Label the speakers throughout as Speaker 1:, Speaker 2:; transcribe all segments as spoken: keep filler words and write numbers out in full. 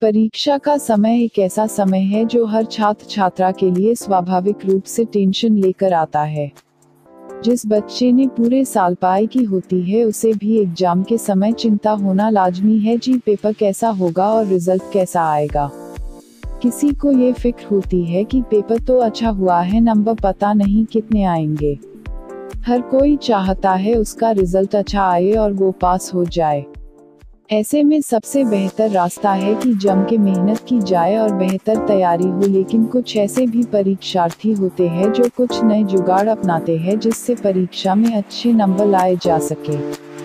Speaker 1: परीक्षा का समय एक ऐसा समय है जो हर छात्र छात्रा के लिए स्वाभाविक रूप से टेंशन लेकर आता है। जिस बच्चे ने पूरे साल पढ़ाई की होती है उसे भी एग्जाम के समय चिंता होना लाजमी है जी पेपर कैसा होगा और रिजल्ट कैसा आएगा। किसी को ये फिक्र होती है कि पेपर तो अच्छा हुआ है, नंबर पता नहीं कितने आएंगे। हर कोई चाहता है उसका रिजल्ट अच्छा आए और वो पास हो जाए। ऐसे में सबसे बेहतर रास्ता है कि जम के मेहनत की जाए और बेहतर तैयारी हो, लेकिन कुछ ऐसे भी परीक्षार्थी होते हैं जो कुछ नए जुगाड़ अपनाते हैं जिससे परीक्षा में अच्छे नंबर लाए जा सके।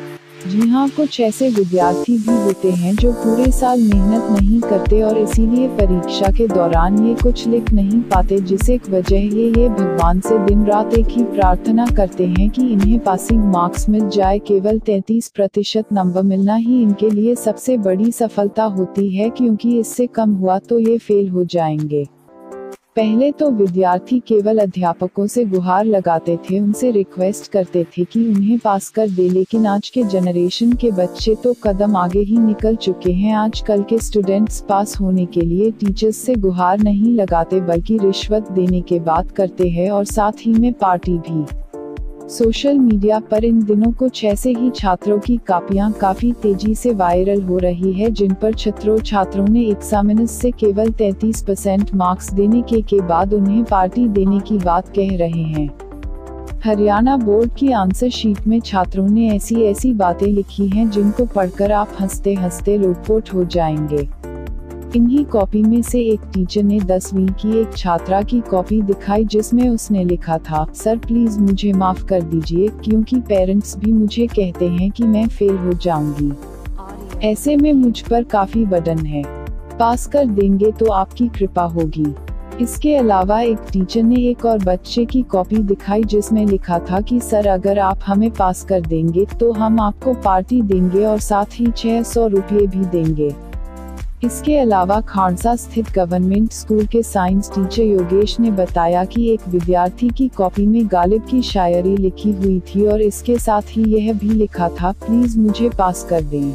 Speaker 1: जी हाँ, कुछ ऐसे विद्यार्थी भी होते हैं जो पूरे साल मेहनत नहीं करते और इसीलिए परीक्षा के दौरान ये कुछ लिख नहीं पाते, जिसे वजह ये ये भगवान से दिन रात एक ही प्रार्थना करते हैं कि इन्हें पासिंग मार्क्स मिल जाए। केवल तैंतीस प्रतिशत नंबर मिलना ही इनके लिए सबसे बड़ी सफलता होती है, क्योंकि इससे कम हुआ तो ये फेल हो जाएंगे। पहले तो विद्यार्थी केवल अध्यापकों से गुहार लगाते थे, उनसे रिक्वेस्ट करते थे कि उन्हें पास कर दे, लेकिन आज के जनरेशन के बच्चे तो कदम आगे ही निकल चुके हैं। आजकल के स्टूडेंट्स पास होने के लिए टीचर्स से गुहार नहीं लगाते बल्कि रिश्वत देने के बात करते हैं और साथ ही में पार्टी भी। सोशल मीडिया पर इन दिनों कुछ ऐसे ही छात्रों की कॉपियां काफी तेजी से वायरल हो रही है, जिन पर छात्रों छात्रों ने एग्जामिनर्स से केवल तैंतीस परसेंट मार्क्स देने के के बाद उन्हें पार्टी देने की बात कह रहे हैं। हरियाणा बोर्ड की आंसर शीट में छात्रों ने ऐसी ऐसी बातें लिखी हैं जिनको पढ़कर आप हंसते हंसते लोटपोट हो जाएंगे। इन्हीं कॉपी में से एक टीचर ने दसवीं की एक छात्रा की कॉपी दिखाई जिसमें उसने लिखा था, सर प्लीज मुझे माफ कर दीजिए क्योंकि पेरेंट्स भी मुझे कहते हैं कि मैं फेल हो जाऊंगी। ऐसे में मुझ पर काफी बर्डन है, पास कर देंगे तो आपकी कृपा होगी। इसके अलावा एक टीचर ने एक और बच्चे की कॉपी दिखाई जिसमें लिखा था कि सर अगर आप हमें पास कर देंगे तो हम आपको पार्टी देंगे और साथ ही छह सौ रुपये भी देंगे। इसके अलावा खांडसा स्थित गवर्नमेंट स्कूल के साइंस टीचर योगेश ने बताया कि एक विद्यार्थी की कॉपी में गालिब की शायरी लिखी हुई थी और इसके साथ ही यह भी लिखा था, प्लीज मुझे पास कर दें।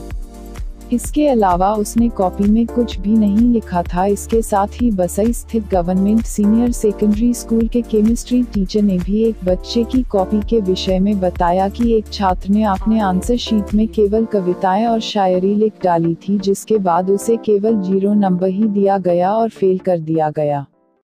Speaker 1: इसके अलावा उसने कॉपी में कुछ भी नहीं लिखा था। इसके साथ ही बसई स्थित गवर्नमेंट सीनियर सेकेंडरी स्कूल के केमिस्ट्री टीचर ने भी एक बच्चे की कॉपी के विषय में बताया कि एक छात्र ने अपने आंसर शीट में केवल कविताएं और शायरी लिख डाली थी, जिसके बाद उसे केवल जीरो नंबर ही दिया गया और फेल कर दिया गया।